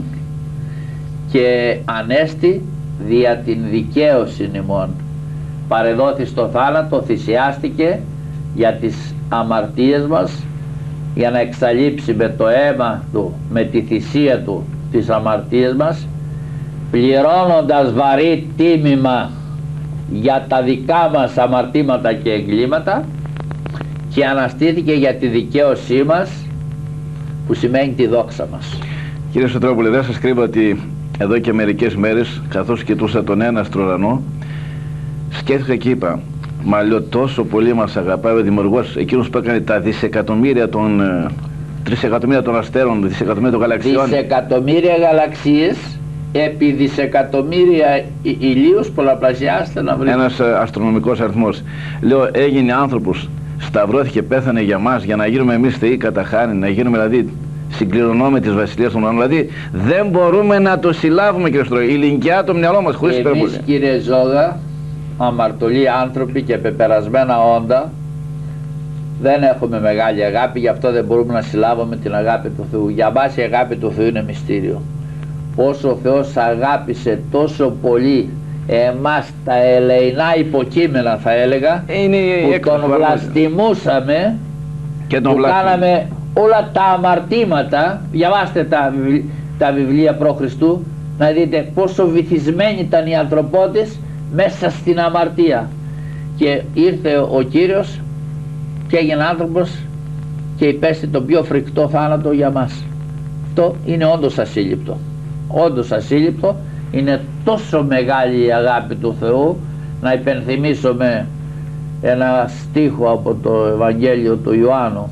και ανέστη δια την δικαίωση ημών. Παρεδόθη στο θάνατο, θυσιάστηκε για τις αμαρτίες μας, για να εξαλείψει με το αίμα του, με τη θυσία του τις αμαρτίες μας, πληρώνοντας βαρύ τίμημα για τα δικά μας αμαρτήματα και εγκλήματα, και αναστήθηκε για τη δικαίωσή μας, που σημαίνει τη δόξα μας. Κύριε Σωτρόπουλε, δεν σας κρύβω ότι εδώ και μερικές μέρες, καθώς κοιτούσα τον έναστρο ουρανό, σκέφτηκα και είπα, μα λέω, τόσο πολύ μας αγαπάει ο Δημιουργός, εκείνος που έκανε τα δισεκατομμύρια των 3 εκατομμύρια των αστέρων, δισεκατομμύρια των γαλαξιών. Δισεκατομμύρια γαλαξίες επί δισεκατομμύρια ηλίους, πολλαπλασιάστε να βρείτε. Ένας αστρονομικός αριθμός. Λέω, έγινε άνθρωπος, σταυρώθηκε, πέθανε για μας, για να γίνουμε εμείς θεοί κατά χάριν, να γίνουμε δηλαδή συγκληρωνόμαι της βασιλείας των ουρανών. Δηλαδή δεν μπορούμε να το συλλάβουμε, κύριε Στρόη, ηλικιά το μυαλό μας χωρίς υπερβολή. Εμείς, κύριε Ζώγα, αμαρτωλοί άνθρωποι και πεπερασμένα όντα, δεν έχουμε μεγάλη αγάπη, γι' αυτό δεν μπορούμε να συλλάβουμε την αγάπη του Θεού. Για μας η αγάπη του Θεού είναι μυστήριο. Όσο ο Θεός αγάπησε τόσο πολύ εμάς τα ελεηνά υποκείμενα, θα έλεγα, που τον βλαστημούσαμε και τον κάναμε όλα τα αμαρτήματα. Διαβάστε τα βιβλία προ Χριστού, να δείτε πόσο βυθισμένοι ήταν οι ανθρωπότες μέσα στην αμαρτία, και ήρθε ο Κύριος και έγινε άνθρωπος και υπέστη το πιο φρικτό θάνατο για μας. Αυτό είναι όντως ασύλληπτο, όντως ασύλληπτο. Είναι τόσο μεγάλη η αγάπη του Θεού. Να υπενθυμίσουμε ένα στίχο από το Ευαγγέλιο του Ιωάννου,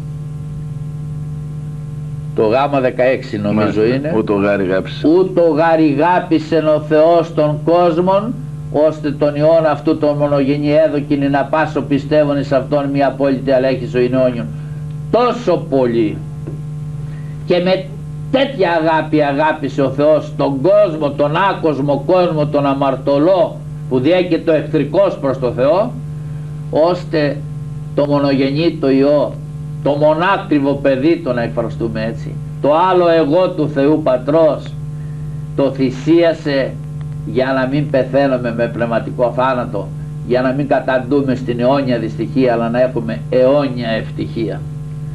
το γάμα 16 νομίζω είναι. Ούτω γάρι ο Θεός των κόσμων, ώστε τον Υιόν αυτού τον μονογενή έδωκιν να πάσω πιστεύουν εις αυτόν μια απόλυτη αλέχη ζωήν αιώνιον. Τόσο πολύ και με τέτοια αγάπη αγάπησε ο Θεός τον κόσμο, τον άκοσμο κόσμο, τον αμαρτωλό που διέκεται ο εχθρικός προς το Θεό, ώστε το μονογενή το Υιό, το μονάκριβο παιδί, το να εκφραστούμε έτσι, το άλλο εγώ του Θεού Πατρός, το θυσίασε για να μην πεθαίνουμε με πνευματικό θάνατο, για να μην καταντούμε στην αιώνια δυστυχία, αλλά να έχουμε αιώνια ευτυχία.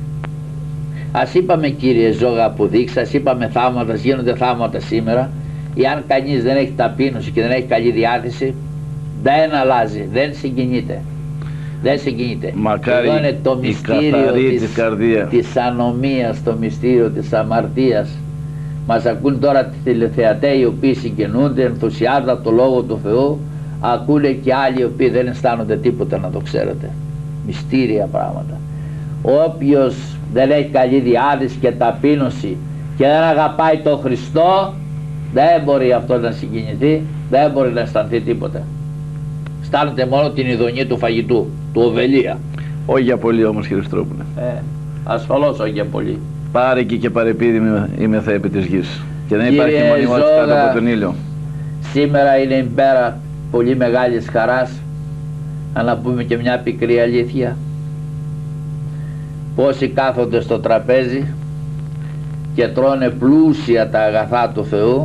Ας είπαμε, κύριε Ζώγα, που δείξει, ας είπαμε θαύματα, γίνονται θαύματα σήμερα. Εάν κανείς δεν έχει ταπείνωση και δεν έχει καλή διάθεση, δεν αλλάζει, δεν συγκινείται. Δεν συγκινείται. Μακάρι εδώ είναι το μυστήριο της ανομίας, το μυστήριο της αμαρτίας. Μας ακούν τώρα τηλεθεατές οι οποίοι συγκινούνται, ενθουσιάζονται από το Λόγο του Θεού. Ακούνε και άλλοι οι οποίοι δεν αισθάνονται τίποτα, να το ξέρετε. Μυστήρια πράγματα. Όποιος δεν έχει καλή διάθεση και ταπείνωση και δεν αγαπάει τον Χριστό, δεν μπορεί αυτό να συγκινηθεί, δεν μπορεί να αισθανθεί τίποτα. Αισθάνεται μόνο την ειδονή του φαγητού, του οβελία. Όχι για πολύ όμως, κύριε Στρόπουλε. Ασφαλώς όχι για πολύ. Πάρεκη και παρεπίδημη είμαι θα επί της γης. Και δεν υπάρχει μονιμότητα κάτω από τον ήλιο. Σήμερα είναι ημέρα πολύ μεγάλης χαράς, να πούμε και μια πικρή αλήθεια. Πόσοι κάθονται στο τραπέζι και τρώνε πλούσια τα αγαθά του Θεού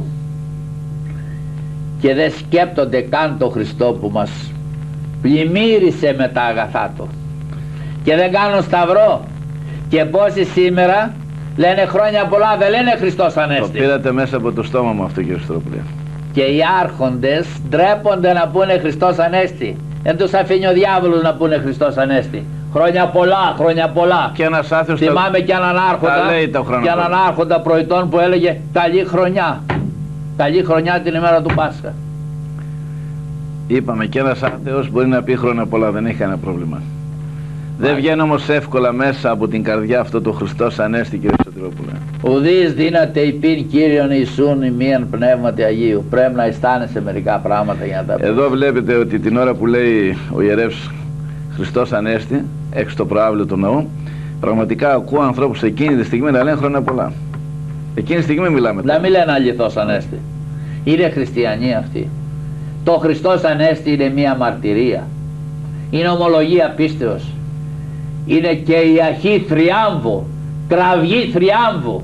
και δεν σκέπτονται καν τον Χριστό που μας πλημμύρισε με τα αγαθά του και δεν κάνουν σταυρό. Και πόσοι σήμερα λένε χρόνια πολλά, δεν λένε Χριστός Ανέστη. Το πήρατε μέσα από το στόμα μου αυτό, κύριε Στρόπουλε. Και οι άρχοντες ντρέπονται να πούνε Χριστός Ανέστη. Δεν τους αφήνει ο διάβολος να πούνε Χριστός Ανέστη. Χρόνια πολλά, χρόνια πολλά. Και ένας άθεος θυμάμαι και έναν άρχοντα προητών που έλεγε καλή χρονιά. Καλή χρονιά την ημέρα του Πάσχα. Είπαμε, και ένας άθεος μπορεί να πει χρόνια πολλά, δεν έχει κανένα πρόβλημα. Δεν βγαίνει όμως εύκολα μέσα από την καρδιά αυτό το Χριστός Ανέστη, κύριε Σωτηρόπουλε. Ουδείς δύναται υπήν Κύριον Ιησούν ημίαν πνεύματι Αγίου. Πρέπει να αισθάνεσαι μερικά πράγματα για να τα πεις. Εδώ βλέπετε ότι την ώρα που λέει ο ιερεύς Χριστός Ανέστη, έξω στο προάβλιο του ναού, πραγματικά ακούω ανθρώπους εκείνη τη στιγμή να λένε χρόνια πολλά. Εκείνη τη στιγμή μιλάμε. Να μην λένε αληθώς Ανέστη. Είναι χριστιανοί αυτοί. Το Χριστός Ανέστη είναι μία μαρτυρία. Είναι ομολογία πίστεως. Είναι και η αρχή θριάμβου, κραυγή θριάμβου,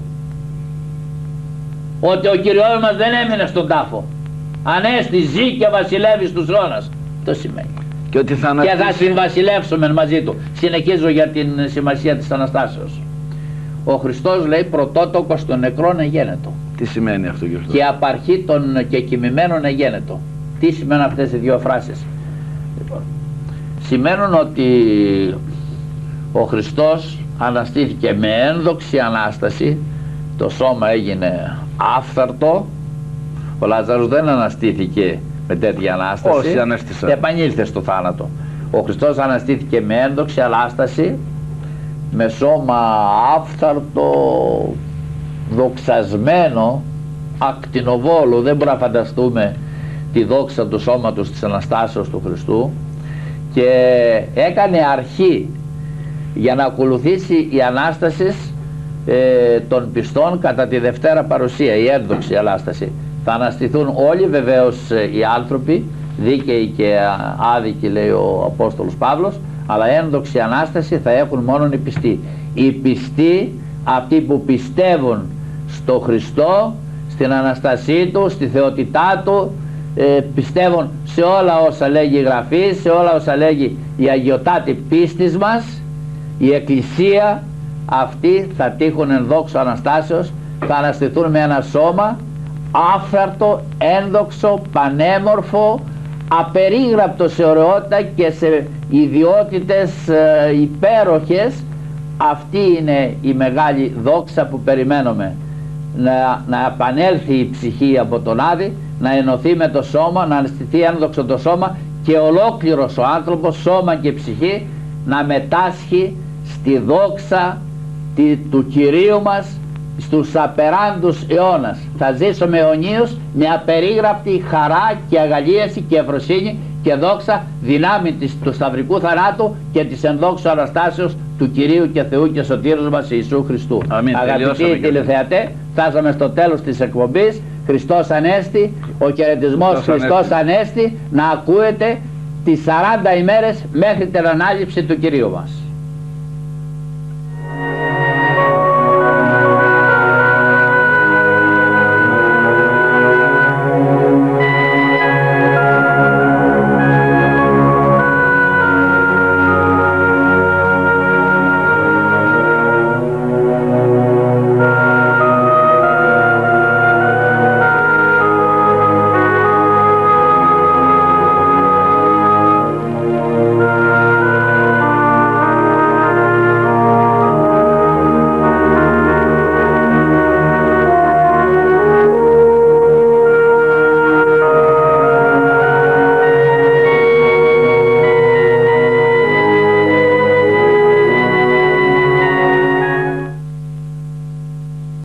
ότι ο Κυριός μας δεν έμεινε στον τάφο. Ανέστη, ζει και βασιλεύει στους αιώνας. Το σημαίνει. Και ότι θα συμβασιλεύσουμε μαζί του. Συνεχίζω για την σημασία της Αναστάσεως. Ο Χριστός λέει πρωτότοκος των νεκρών εγένετο. Τι σημαίνει αυτό, κύριε Χριστός? Και απαρχή των και κοιμημένων εγένετο. Τι σημαίνουν αυτές οι δύο φράσεις? Λοιπόν, σημαίνουν ότι ο Χριστός αναστήθηκε με ένδοξη Ανάσταση. Το σώμα έγινε άφθαρτο. Ο Λάζαρος δεν αναστήθηκε με τέτοια Ανάσταση. Όσοι ανέστησαν. Επανήλθε στο θάνατο. Ο Χριστός αναστήθηκε με ένδοξη Ανάσταση, με σώμα άφθαρτο, δοξασμένο, ακτινοβόλο. Δεν μπορούμε να φανταστούμε τη δόξα του σώματος της Αναστάσεως του Χριστού. Και έκανε αρχή για να ακολουθήσει η Ανάσταση των πιστών κατά τη Δευτέρα Παρουσία, η ένδοξη Ανάσταση. Θα αναστηθούν όλοι βεβαίως οι άνθρωποι, δίκαιοι και άδικοι, λέει ο Απόστολος Παύλος, αλλά ένδοξη Ανάσταση θα έχουν μόνο οι πιστοί. Οι πιστοί, αυτοί που πιστεύουν στο Χριστό, στην Αναστασή Του, στη θεότητά Του, πιστεύουν σε όλα όσα λέγει η Γραφή, σε όλα όσα λέγει η αγιωτάτη πίστης μας, η Εκκλησία, αυτοί θα τύχουν εν δόξω Αναστάσεως, θα αναστηθούν με ένα σώμα άφθαρτο, ένδοξο, πανέμορφο, απερίγραπτο σε ωραιότητα και σε ιδιότητες υπέροχες. Αυτή είναι η μεγάλη δόξα που περιμένουμε. Να επανέλθει η ψυχή από τον Άδη, να ενωθεί με το σώμα, να αναστηθεί ένδοξο το σώμα και ολόκληρος ο άνθρωπος, σώμα και ψυχή, να μετάσχει στη δόξα του Κυρίου μας στους απεράντους αιώνας. Θα ζήσουμε αιωνίως με απερίγραπτη χαρά και αγαλίαση και ευφροσύνη και δόξα, δυνάμει του σταυρικού θανάτου και της ενδόξου Αναστάσεως του Κυρίου και Θεού και Σωτήρος μας Ιησού Χριστού. Αμήν. Αγαπητοί τηλεθεατές, φτάσαμε στο τέλος της εκπομπής. Χριστός Ανέστη, ο χαιρετισμός Χριστός Ανέστη, να ακούετε τις 40 ημέρες μέχρι την ανάληψη του Κυρίου μας.